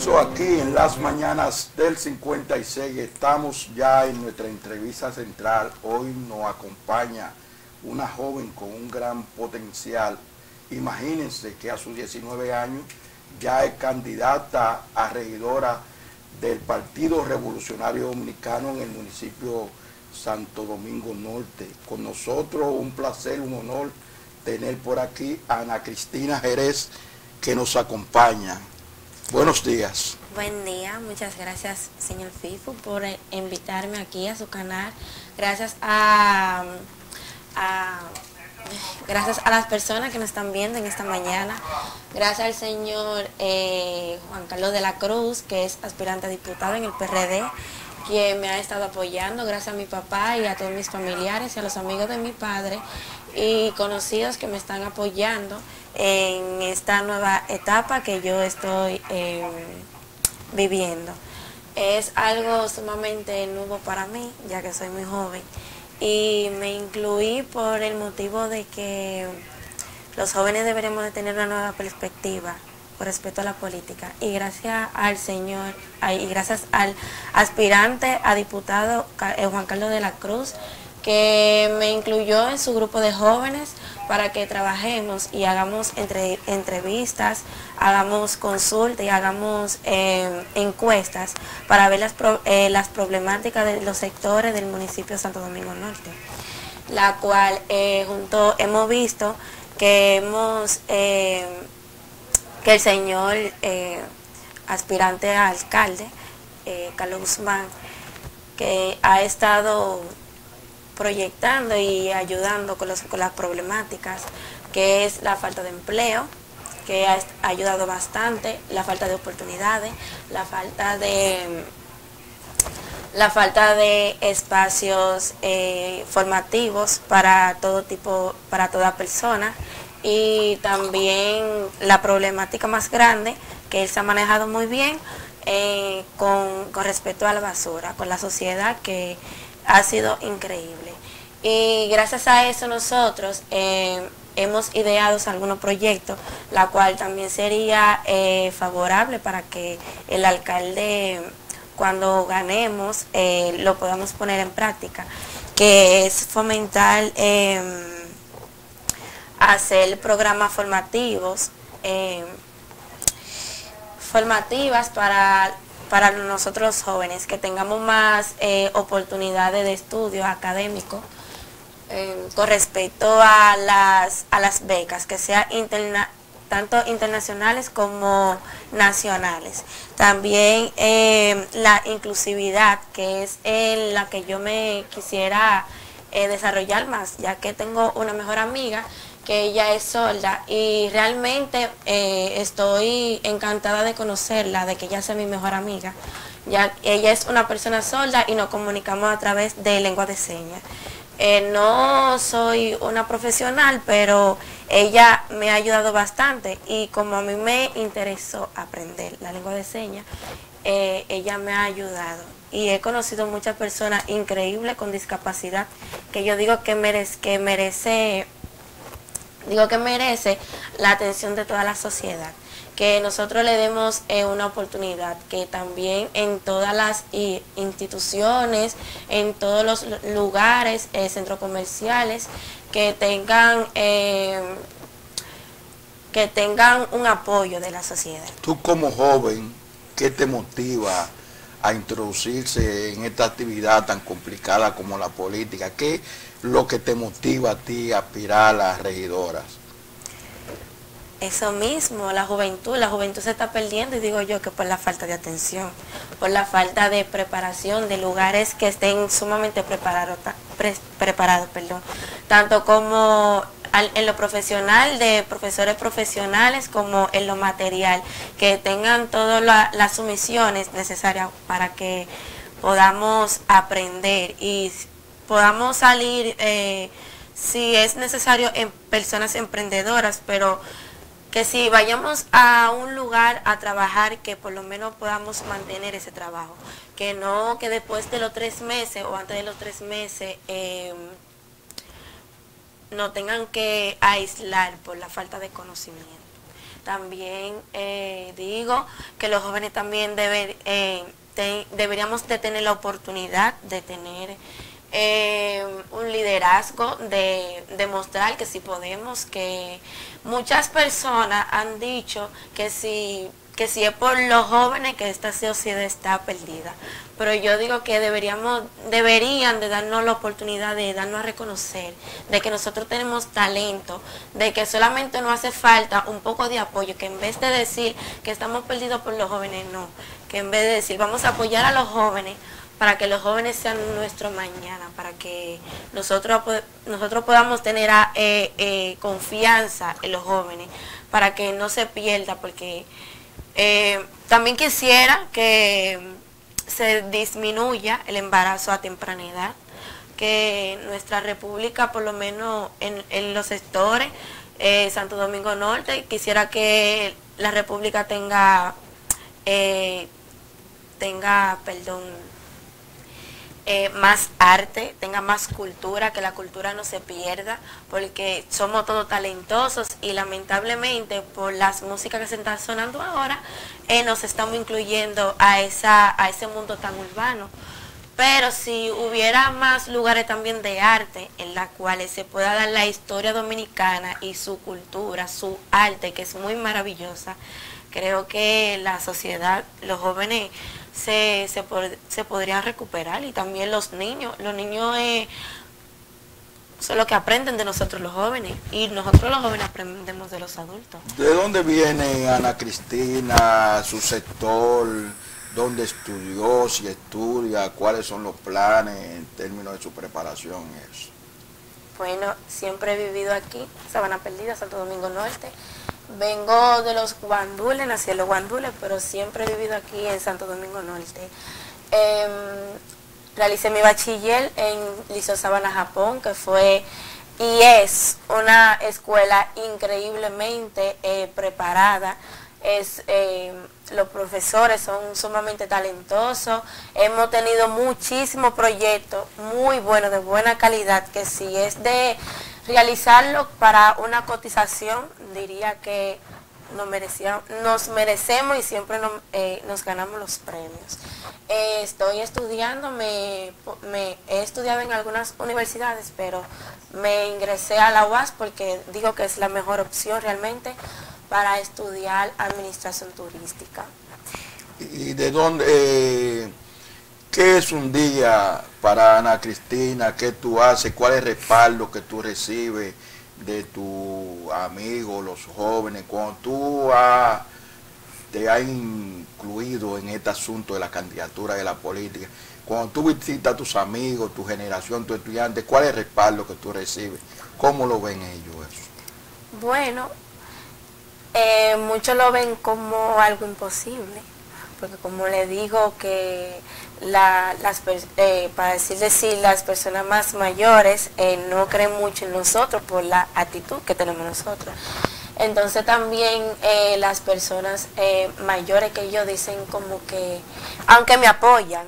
regreso aquí en las mañanas del 56. Estamos ya en nuestra entrevista central. Hoy nos acompaña una joven con un gran potencial. Imagínense que a sus 19 años ya es candidata a regidora del Partido Revolucionario Dominicano en el municipio Santo Domingo Norte. Con nosotros un placer, un honor tener por aquí a Ana Cristina Jerez, que nos acompaña. Buenos días. Buen día, muchas gracias señor FIFO por invitarme aquí a su canal. Gracias a las personas que nos están viendo en esta mañana. Gracias al señor Juan Carlos de la Cruz, que es aspirante a diputado en el PRD, quien me ha estado apoyando. Gracias a mi papá y a todos mis familiares y a los amigos de mi padre y conocidos que me están apoyando en esta nueva etapa que yo estoy viviendo. Es algo sumamente nuevo para mí, ya que soy muy joven, y me incluí por el motivo de que los jóvenes deberemos de tener una nueva perspectiva con respecto a la política, y gracias al señor y gracias al aspirante a diputado Juan Carlos de la Cruz, que me incluyó en su grupo de jóvenes para que trabajemos y hagamos entrevistas, hagamos consultas y hagamos encuestas para ver las problemáticas de los sectores del municipio de Santo Domingo Norte, la cual hemos visto que que el señor aspirante a alcalde, Carlos Guzmán, que ha estado proyectando y ayudando con las problemáticas, que es la falta de empleo, que ha ayudado bastante, la falta de oportunidades, la falta de espacios formativos para todo tipo, para toda persona, y también la problemática más grande que él se ha manejado muy bien con respecto a la basura, con la sociedad, que ha sido increíble. Y gracias a eso nosotros hemos ideado algunos proyectos, la cual también sería favorable para que el alcalde, cuando ganemos, lo podamos poner en práctica, que es fomentar hacer programas formativas para nosotros jóvenes, que tengamos más oportunidades de estudio académico con respecto a las becas, que sean tanto internacionales como nacionales. También la inclusividad, que es en la que yo me quisiera desarrollar más, ya que tengo una mejor amiga que ella es sorda, y realmente estoy encantada de conocerla, de que ella sea mi mejor amiga. Ya ella es una persona sorda y nos comunicamos a través de lengua de señas. No soy una profesional, pero ella me ha ayudado bastante, y como a mí me interesó aprender la lengua de señas, ella me ha ayudado, y he conocido muchas personas increíbles con discapacidad, que yo digo que merece la atención de toda la sociedad, que nosotros le demos una oportunidad, que también en todas las instituciones, en todos los lugares, centros comerciales, que tengan un apoyo de la sociedad. Tú como joven, ¿qué te motiva a introducirse en esta actividad tan complicada como la política? ¿Qué es lo que te motiva a ti a aspirar a las regidoras? Eso mismo, la juventud se está perdiendo, y digo yo que por la falta de atención, por la falta de preparación, de lugares que estén sumamente preparados, tanto como en lo profesional, de profesores profesionales, como en lo material, que tengan todas las sumisiones necesarias para que podamos aprender y podamos salir, si es necesario, en personas emprendedoras, pero que si vayamos a un lugar a trabajar, que por lo menos podamos mantener ese trabajo, que no que después de los 3 meses o antes de los 3 meses no tengan que aislar por la falta de conocimiento. También digo que los jóvenes también deberíamos de tener la oportunidad de tener un liderazgo, de demostrar que sí podemos, que muchas personas han dicho que si es por los jóvenes que esta sociedad está perdida, pero yo digo que deberían de darnos la oportunidad de darnos a reconocer, de que nosotros tenemos talento, de que solamente nos hace falta un poco de apoyo, que en vez de decir que estamos perdidos por los jóvenes, no, que en vez de decir vamos a apoyar a los jóvenes, para que los jóvenes sean nuestro mañana, para que nosotros podamos tener confianza en los jóvenes, para que no se pierda, porque también quisiera que se disminuya el embarazo a temprana edad, que nuestra república, por lo menos en los sectores, Santo Domingo Norte, quisiera que la república tenga más arte, tenga más cultura, que la cultura no se pierda, porque somos todos talentosos y lamentablemente por las músicas que se están sonando ahora, nos estamos incluyendo a ese mundo tan urbano. Pero si hubiera más lugares también de arte en las cuales se pueda dar la historia dominicana y su cultura, su arte, que es muy maravillosa, creo que la sociedad, los jóvenes se podrían recuperar, y también los niños son los que aprenden de nosotros los jóvenes, y nosotros los jóvenes aprendemos de los adultos. ¿De dónde viene Ana Cristina, su sector, dónde estudió, si estudia, cuáles son los planes en términos de su preparación y eso? Bueno, siempre he vivido aquí, Sabana Perdida, Santo Domingo Norte. Vengo de los Guandules, nací en los Guandules, pero siempre he vivido aquí en Santo Domingo Norte. Realicé mi bachiller en Liceo Sabana, Japón, que fue y es una escuela increíblemente preparada. Los profesores son sumamente talentosos, hemos tenido muchísimos proyectos muy buenos, de buena calidad, que si es de realizarlo para una cotización, diría que nos merecemos y siempre nos ganamos los premios. Estoy estudiando, he estudiado en algunas universidades, pero me ingresé a la UAS porque digo que es la mejor opción realmente para estudiar administración turística. ¿Y de dónde, qué es un día para Ana Cristina? ¿Qué tú haces? ¿Cuál es el respaldo que tú recibes de tus amigos, los jóvenes, cuando tú te has incluido en este asunto de la candidatura de la política? Cuando tú visitas a tus amigos, tu generación, tus estudiantes, ¿cuál es el respaldo que tú recibes? ¿Cómo lo ven ellos eso? Bueno, muchos lo ven como algo imposible, porque como le digo que para decir, las personas más mayores no creen mucho en nosotros por la actitud que tenemos nosotros. Entonces también las personas mayores que ellos dicen como que, aunque me apoyan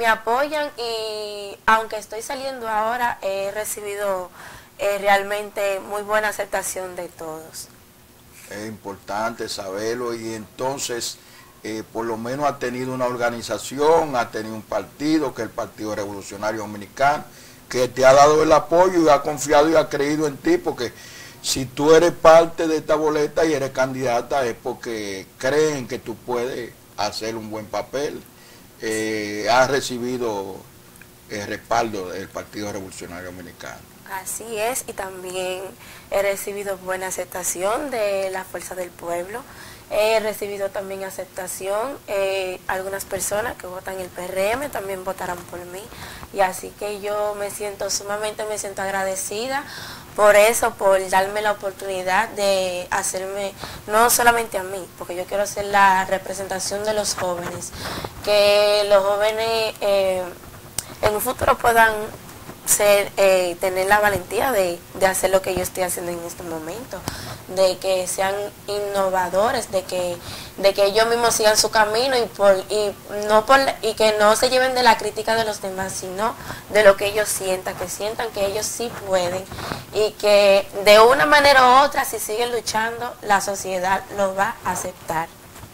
y aunque estoy saliendo ahora, he recibido realmente muy buena aceptación de todos. Es importante saberlo, y entonces por lo menos ha tenido una organización, ha tenido un partido, que es el Partido Revolucionario Dominicano, que te ha dado el apoyo y ha confiado y ha creído en ti, porque si tú eres parte de esta boleta y eres candidata es porque creen que tú puedes hacer un buen papel. Has recibido el respaldo del Partido Revolucionario Dominicano. Así es, y también he recibido buena aceptación de la Fuerza del Pueblo. He recibido también aceptación, algunas personas que votan el PRM también votarán por mí, y así que yo me siento agradecida por eso, por darme la oportunidad de hacerme, no solamente a mí, porque yo quiero ser la representación de los jóvenes, que los jóvenes en un futuro puedan tener la valentía de hacer lo que yo estoy haciendo en este momento, de que sean innovadores, de que ellos mismos sigan su camino y que no se lleven de la crítica de los demás, sino de lo que ellos sientan, que ellos sí pueden y que de una manera u otra, si siguen luchando, la sociedad lo va a aceptar.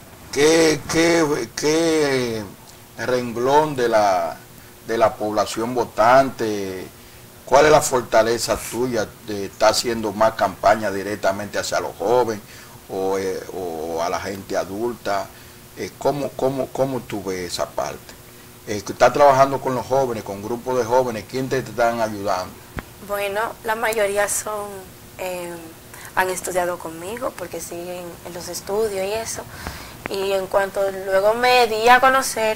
¿Qué renglón de la población votante? ¿Cuál es la fortaleza tuya de estar haciendo más campaña directamente hacia los jóvenes o a la gente adulta? ¿Cómo tú ves esa parte? ¿Estás trabajando con los jóvenes, con grupos de jóvenes? ¿Quién te están ayudando? Bueno, la mayoría han estudiado conmigo porque siguen en los estudios y eso. Y en cuanto luego me di a conocer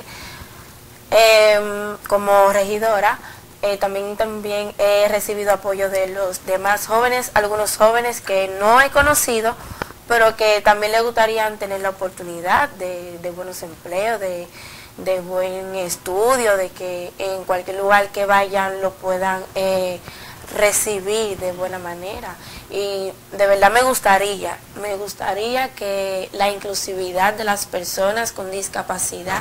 como regidora, también he recibido apoyo de los demás jóvenes, algunos jóvenes que no he conocido, pero que también les gustaría tener la oportunidad de buenos empleos, de buen estudio, de que en cualquier lugar que vayan lo puedan recibir de buena manera. Y de verdad me gustaría que la inclusividad de las personas con discapacidad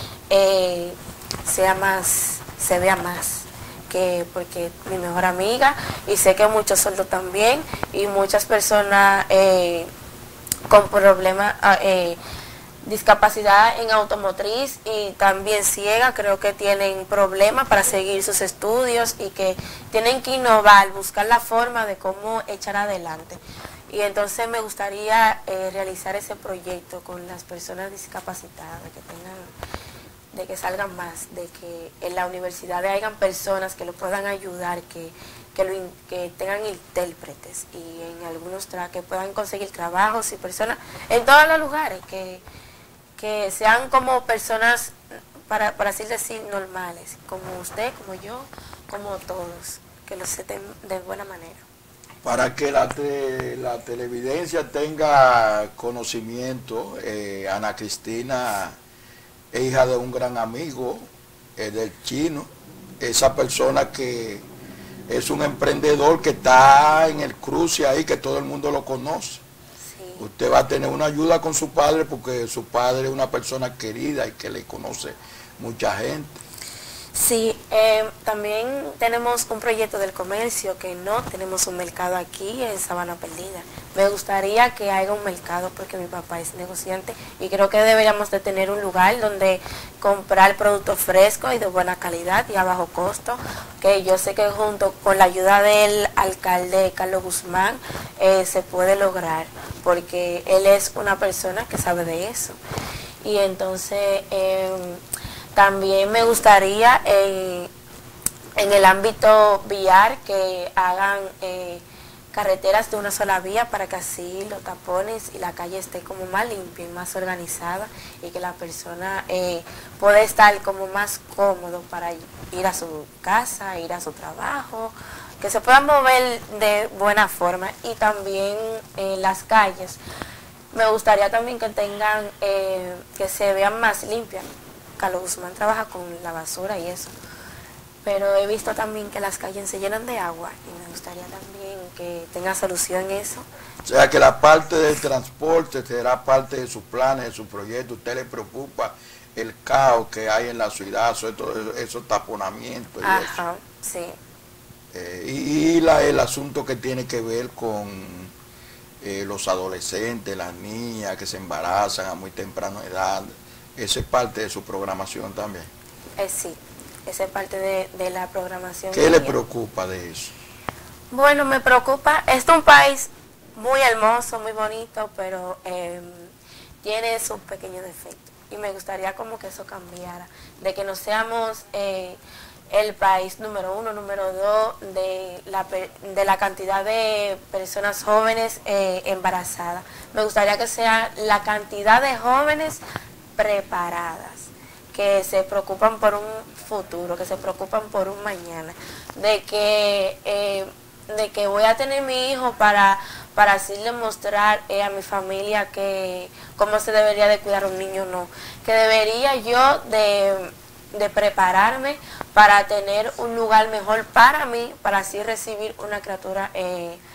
se vea más. Porque mi mejor amiga, y sé que muchos sordos también, y muchas personas con problemas, discapacidad en automotriz y también ciega, creo que tienen problemas para seguir sus estudios y que tienen que innovar, buscar la forma de cómo echar adelante. Y entonces me gustaría realizar ese proyecto con las personas discapacitadas, de que salgan más, de que en la universidad hayan personas que lo puedan ayudar, que tengan intérpretes y en algunos que puedan conseguir trabajos y personas en todos los lugares, que sean como personas, para así decir, normales, como usted, como yo, como todos, que lo sepan de buena manera. Para que la televidencia tenga conocimiento, Ana Cristina es hija de un gran amigo, del Chino, esa persona que es un emprendedor que está en el cruce ahí, que todo el mundo lo conoce. Sí. Usted va a tener una ayuda con su padre porque su padre es una persona querida y que le conoce mucha gente. Sí, también tenemos un proyecto del comercio, que no tenemos un mercado aquí en Sabana Perdida. Me gustaría que haya un mercado porque mi papá es negociante y creo que deberíamos de tener un lugar donde comprar productos frescos y de buena calidad y a bajo costo, que yo sé que junto con la ayuda del alcalde Carlos Guzmán se puede lograr, porque él es una persona que sabe de eso. Y entonces también me gustaría en el ámbito vial que hagan carreteras de una sola vía para que así los tapones y la calle esté como más limpia y más organizada y que la persona pueda estar como más cómodo para ir a su casa, ir a su trabajo, que se puedan mover de buena forma. Y también las calles, me gustaría también que tengan, que se vean más limpias. Carlos Guzmán trabaja con la basura y eso, pero he visto también que las calles se llenan de agua y me gustaría también que tenga solución eso. O sea que la parte del transporte será parte de sus planes, de sus proyectos. ¿Usted le preocupa el caos que hay en la ciudad, esos taponamientos y Ajá, eso? Sí. El asunto que tiene que ver con los adolescentes, las niñas que se embarazan a muy temprana edad, ¿esa es parte de su programación también? Sí, esa es parte de la programación. ¿Qué le preocupa de eso? Bueno, me preocupa, este es un país muy hermoso, muy bonito, pero tiene sus pequeños defectos. Y me gustaría como que eso cambiara, de que no seamos el país número 1, número 2 de la cantidad de personas jóvenes embarazadas. Me gustaría que sea la cantidad de jóvenes preparadas, que se preocupan por un futuro, que se preocupan por un mañana, de que voy a tener mi hijo para así demostrar a mi familia que cómo se debería de cuidar a un niño, no, que debería yo de prepararme para tener un lugar mejor para mí, para así recibir una criatura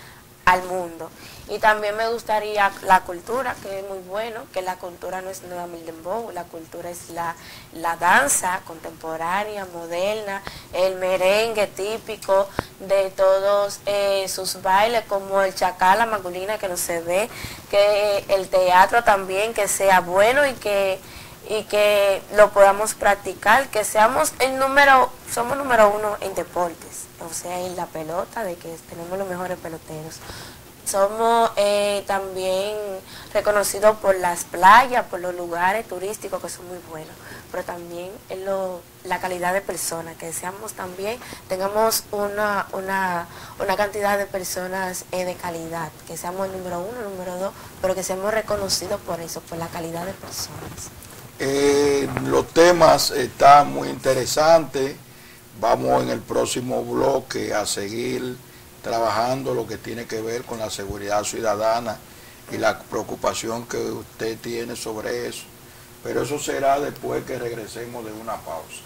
al mundo. Y también me gustaría la cultura, que es muy bueno, que la cultura no es nada el dembow, la cultura es la danza contemporánea, moderna, el merengue típico de todos sus bailes, como el chacá, la magulina que no se ve, que el teatro también, que sea bueno y que lo podamos practicar, que somos número uno en deportes, o sea, en la pelota, de que tenemos los mejores peloteros. Somos también reconocidos por las playas, por los lugares turísticos que son muy buenos, pero también en la calidad de personas, que tengamos una cantidad de personas de calidad, que seamos el número uno, el número dos, pero que seamos reconocidos por eso, por la calidad de personas. Los temas están muy interesantes. Vamos en el próximo bloque a seguir trabajando lo que tiene que ver con la seguridad ciudadana y la preocupación que usted tiene sobre eso. Pero eso será después que regresemos de una pausa.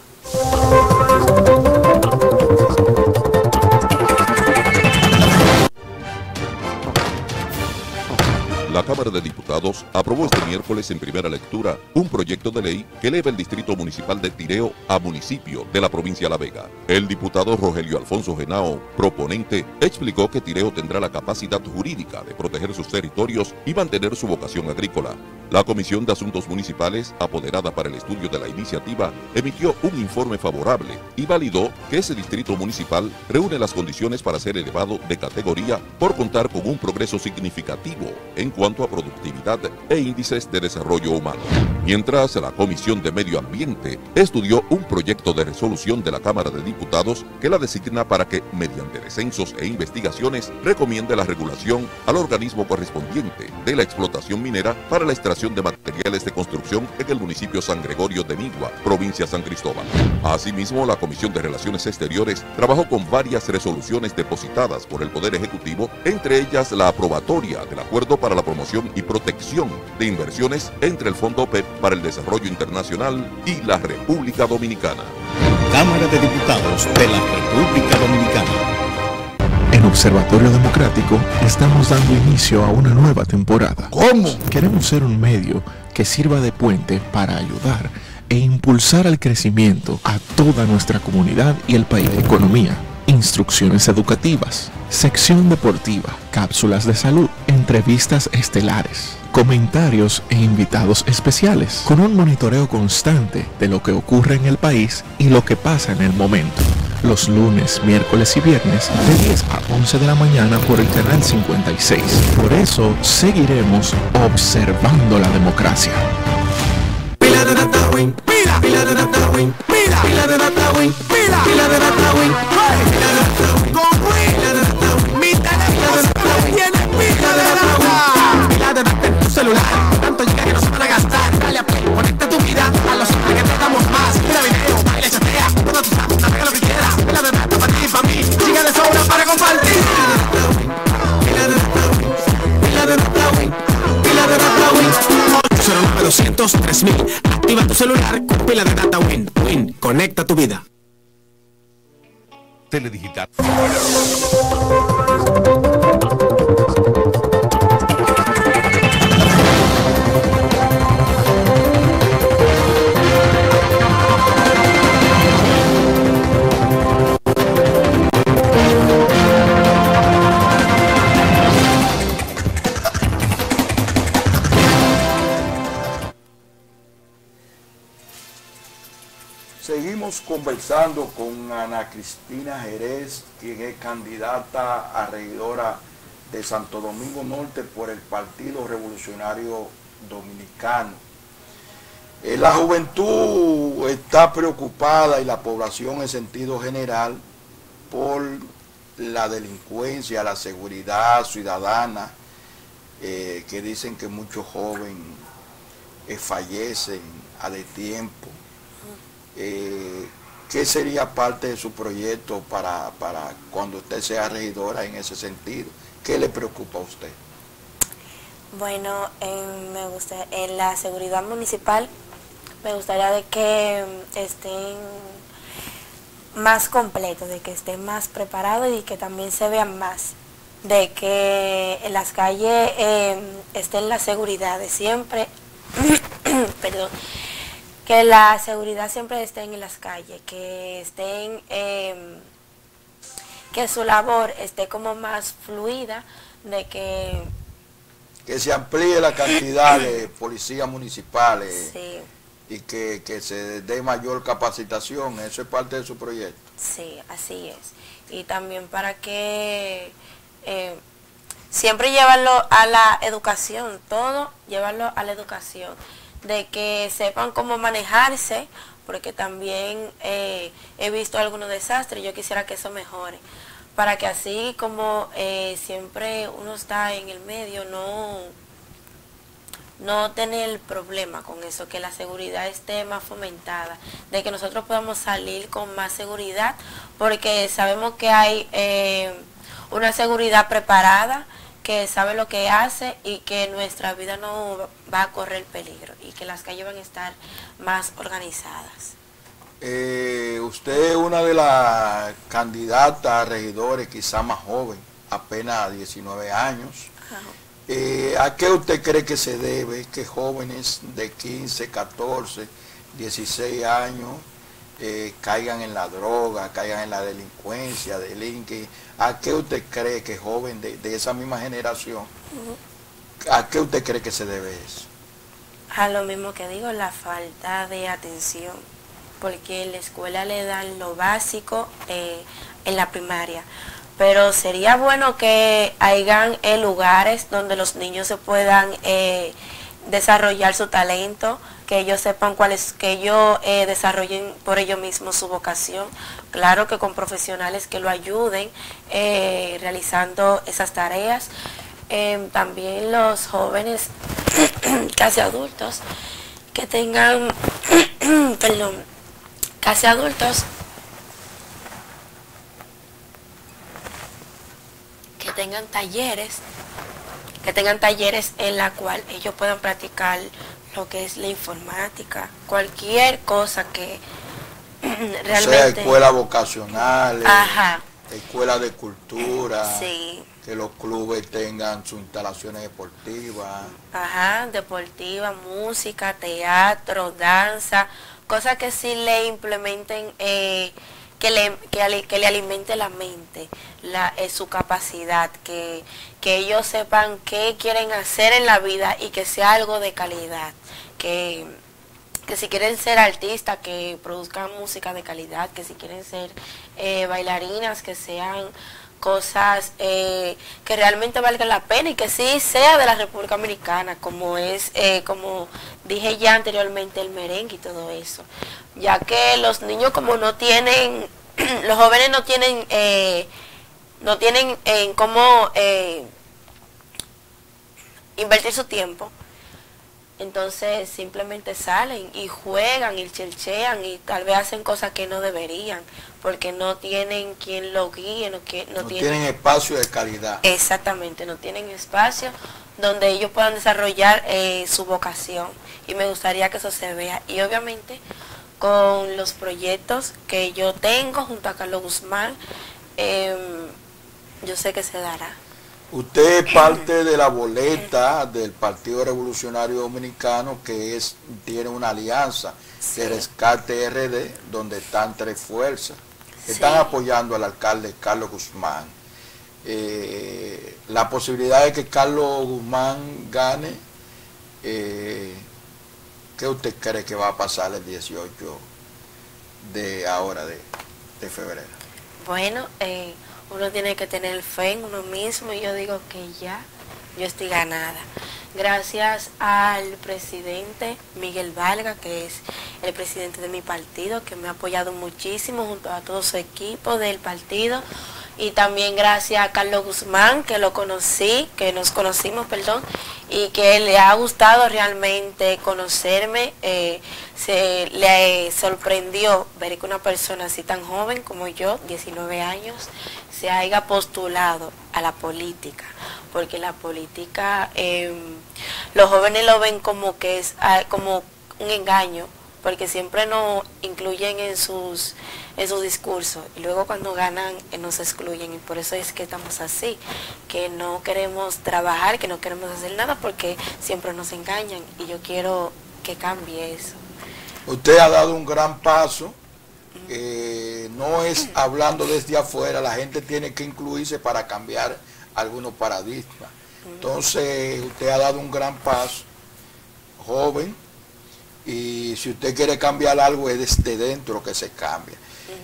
La Cámara de Diputados aprobó este miércoles en primera lectura un proyecto de ley que eleva el Distrito Municipal de Tireo a municipio de la provincia de La Vega. El diputado Rogelio Alfonso Genao, proponente, explicó que Tireo tendrá la capacidad jurídica de proteger sus territorios y mantener su vocación agrícola. La Comisión de Asuntos Municipales, apoderada para el estudio de la iniciativa, emitió un informe favorable y validó que ese distrito municipal reúne las condiciones para ser elevado de categoría por contar con un progreso significativo en cuanto a productividad e índices de desarrollo humano. Mientras, la Comisión de Medio Ambiente estudió un proyecto de resolución de la Cámara de Diputados que la designa para que, mediante descensos e investigaciones, recomiende la regulación al organismo correspondiente de la explotación minera para la extracción de materiales de construcción en el municipio San Gregorio de Nigua, provincia San Cristóbal. Asimismo, la Comisión de Relaciones Exteriores trabajó con varias resoluciones depositadas por el Poder Ejecutivo, entre ellas la aprobatoria del Acuerdo para la Promoción y Protección de Inversiones entre el Fondo OPEP para el Desarrollo Internacional y la República Dominicana. Cámara de Diputados de la República Dominicana. En Observatorio Democrático estamos dando inicio a una nueva temporada. ¿Cómo? Queremos ser un medio que sirva de puente para ayudar e impulsar al crecimiento a toda nuestra comunidad y el país. Economía, instrucciones educativas, sección deportiva, cápsulas de salud, entrevistas estelares, comentarios e invitados especiales, con un monitoreo constante de lo que ocurre en el país y lo que pasa en el momento. Los lunes, miércoles y viernes de 10 a 11 de la mañana por el canal 56. Por eso seguiremos observando la democracia. Pila de data win, pila de data win, pila de data win, pila de data win, pila de data win, con pila de data win, mi teléfono tiene pila de data, pila de data en tu celular, tanto llega que no se van a gastar, dale a play, conecta tu vida a los que te damos más, mira videos, baila, chatea, todo tu status, navega lo que quieras, pila de data para ti y para mí, sigue de sobra para compartir, pila de data win, pila de data win, pila de data win, 809-200-3000. Activa tu celular con pila de data Win. Win, conecta tu vida. Teledigital. Seguimos conversando con Ana Cristina Jerez, quien es candidata a regidora de Santo Domingo Norte por el Partido Revolucionario Dominicano. La juventud está preocupada y la población en sentido general por la delincuencia, la seguridad ciudadana, que dicen que muchos jóvenes fallecen a destiempo. ¿Qué sería parte de su proyecto para cuando usted sea regidora en ese sentido? ¿Qué le preocupa a usted? Bueno, me gusta en la seguridad municipal, me gustaría de que estén más completos, de que estén más preparados y que también se vean más de que en las calles estén la seguridad de siempre, perdón, que la seguridad siempre esté en las calles, que estén, que su labor esté como más fluida, de que se amplíe la cantidad de policías municipales, sí, y que se dé mayor capacitación. Eso es parte de su proyecto. sí, así es. Y también para que siempre llevarlo a la educación, todo llevarlo a la educación, de que sepan cómo manejarse, porque también he visto algunos desastres, yo quisiera que eso mejore, para que así como siempre uno está en el medio, no tener el problema con eso, que la seguridad esté más fomentada, de que nosotros podamos salir con más seguridad, porque sabemos que hay una seguridad preparada, que sabe lo que hace y que nuestra vida no va a correr peligro y que las calles van a estar más organizadas. Usted es una de las candidatas a regidores, quizá más joven, apenas 19 años. ¿A qué usted cree que se debe que jóvenes de 15, 14, 16 años caigan en la droga, caigan en la delincuencia, delinquen? ¿A qué usted cree que joven de esa misma generación, a qué usted cree que se debe eso? A lo mismo que digo, la falta de atención, porque en la escuela le dan lo básico en la primaria, pero sería bueno que hayan lugares donde los niños se puedan desarrollar su talento, que ellos sepan cuáles, que ellos desarrollen por ellos mismos su vocación, claro que con profesionales que lo ayuden realizando esas tareas. También los jóvenes casi adultos que tengan perdón, casi adultos que tengan talleres en la cual ellos puedan practicar lo que es la informática, cualquier cosa que realmente... O sea, escuelas vocacionales, ajá, escuelas de cultura, sí, que los clubes tengan sus instalaciones deportivas. ajá, deportiva, música, teatro, danza, cosas que sí le implementen, que le alimente la mente, su capacidad, que ellos sepan qué quieren hacer en la vida y que sea algo de calidad, que si quieren ser artistas, que produzcan música de calidad, que si quieren ser bailarinas, que sean cosas que realmente valgan la pena y que sí sea de la República Dominicana, como es, como dije ya anteriormente, el merengue y todo eso, ya que los niños como no tienen, los jóvenes no tienen en cómo invertir su tiempo, entonces simplemente salen y juegan y chelchean y tal vez hacen cosas que no deberían, porque no tienen quien lo guíe, no tienen espacio de calidad. Exactamente, no tienen espacio donde ellos puedan desarrollar su vocación, y me gustaría que eso se vea, y obviamente con los proyectos que yo tengo junto a Carlos Guzmán, yo sé que se dará. Usted es parte de la boleta del Partido Revolucionario Dominicano, que tiene una alianza, sí, de Rescate RD, donde están tres fuerzas que sí, están apoyando al alcalde Carlos Guzmán. La posibilidad de que Carlos Guzmán gane, ¿qué usted cree que va a pasar el 18 de ahora de febrero? Bueno, uno tiene que tener fe en uno mismo, y yo digo que ya, yo estoy ganada. Gracias al presidente Miguel Valga, que es el presidente de mi partido, que me ha apoyado muchísimo junto a todo su equipo del partido. Y también gracias a Carlos Guzmán, que lo conocí, que nos conocimos, perdón, y que le ha gustado realmente conocerme. Le sorprendió ver que una persona así tan joven como yo, 19 años, se haya postulado a la política, porque la política, los jóvenes lo ven como que es como un engaño, porque siempre nos incluyen en sus discursos y luego cuando ganan nos excluyen, y por eso es que estamos así, que no queremos trabajar, que no queremos hacer nada porque siempre nos engañan, y yo quiero que cambie eso. Usted ha dado un gran paso, no es hablando desde afuera, la gente tiene que incluirse para cambiar algunos paradigmas. Entonces usted ha dado un gran paso, joven, y si usted quiere cambiar algo es desde dentro que se cambia.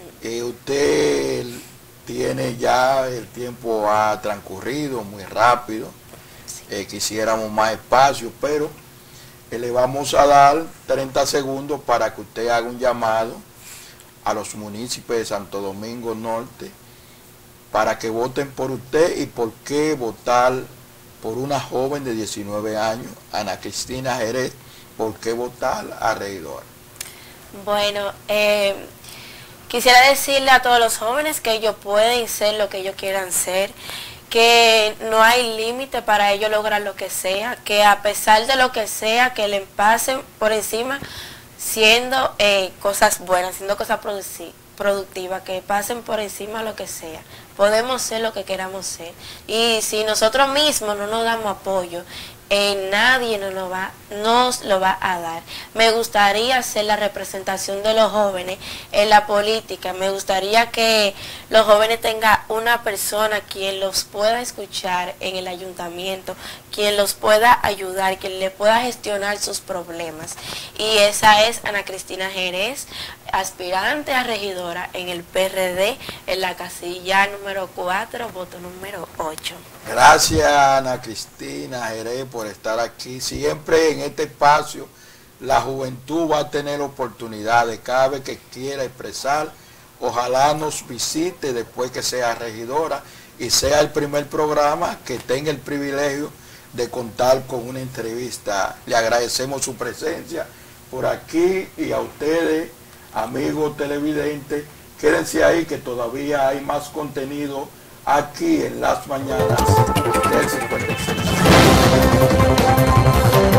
Usted tiene ya, el tiempo ha transcurrido muy rápido, quisiéramos más espacio, pero le vamos a dar 30 segundos para que usted haga un llamado a los municipios de Santo Domingo Norte para que voten por usted. Y por qué votar por una joven de 19 años, Ana Cristina Jerez, por qué votar a regidora. Bueno, quisiera decirle a todos los jóvenes que ellos pueden ser lo que ellos quieran ser, que no hay límite para ellos lograr lo que sea, que a pesar de lo que sea, que le pasen por encima, siendo cosas buenas, siendo cosas productivas, que pasen por encima lo que sea. Podemos ser lo que queramos ser. Y si nosotros mismos no nos damos apoyo, nadie nos lo va a dar. Me gustaría ser la representación de los jóvenes en la política. Me gustaría que los jóvenes tengan una persona quien los pueda escuchar en el ayuntamiento, quien los pueda ayudar, quien le pueda gestionar sus problemas. Y esa es Ana Cristina Jerez, aspirante a regidora en el PRD, en la casilla número 4, voto número 8. Gracias, Ana Cristina Jerez, por estar aquí. Siempre en este espacio la juventud va a tener oportunidades cada vez que quiera expresar. Ojalá nos visite después que sea regidora y sea el primer programa que tenga el privilegio de contar con una entrevista. Le agradecemos su presencia por aquí, y a ustedes, amigos televidentes, quédense ahí que todavía hay más contenido aquí en Las Mañanas del 56.